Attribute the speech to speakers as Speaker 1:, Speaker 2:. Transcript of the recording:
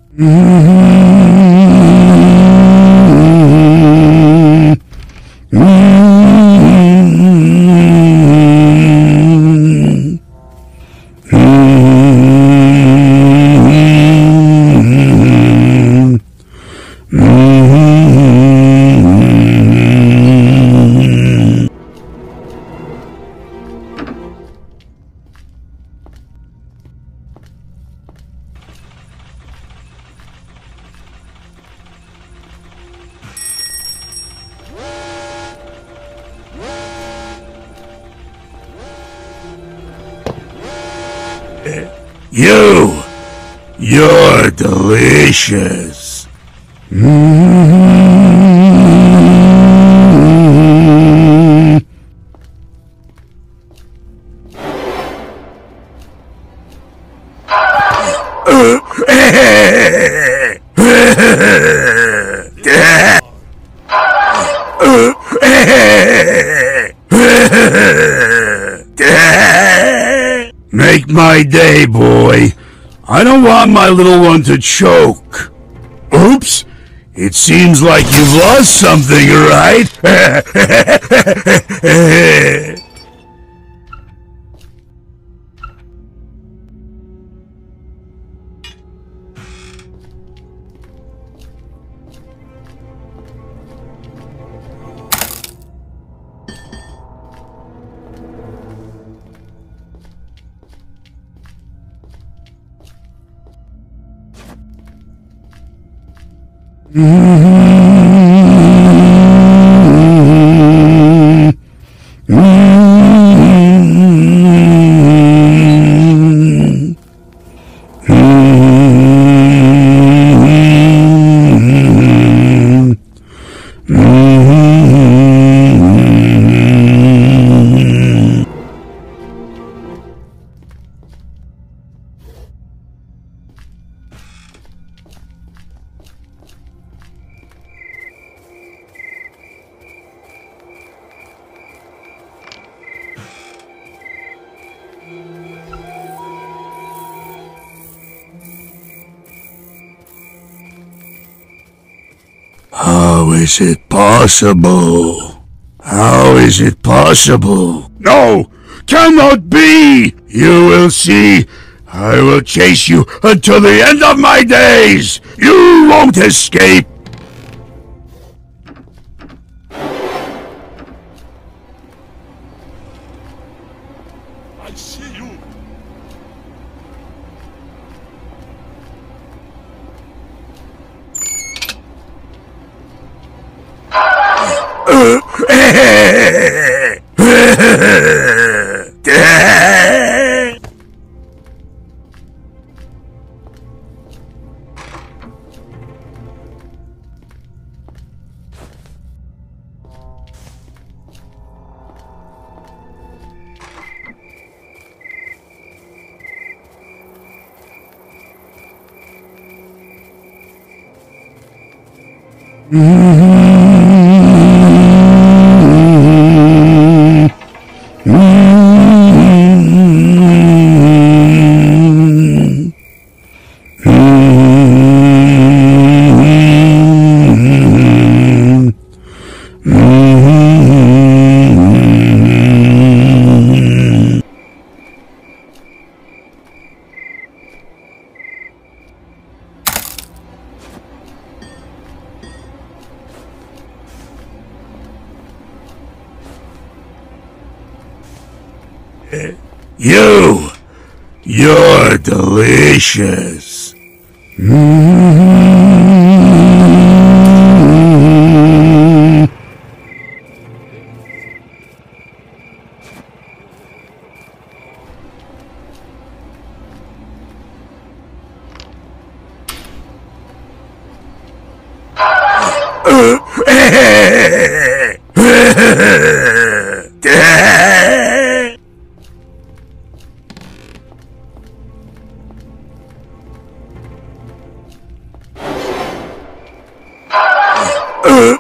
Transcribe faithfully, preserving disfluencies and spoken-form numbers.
Speaker 1: You! You're delicious. Mm-hmm. Make my day, boy. I don't want my little one to choke. Oops. It seems like you've lost something, right? Mm-hmm. Mm-hmm. Mm-hmm. Mm-hmm. How is it possible? How is it possible? No! Cannot be! You will see! I will chase you until the end of my days! You won't escape!
Speaker 2: I see you! You! You're delicious. Mm-hmm. Uh,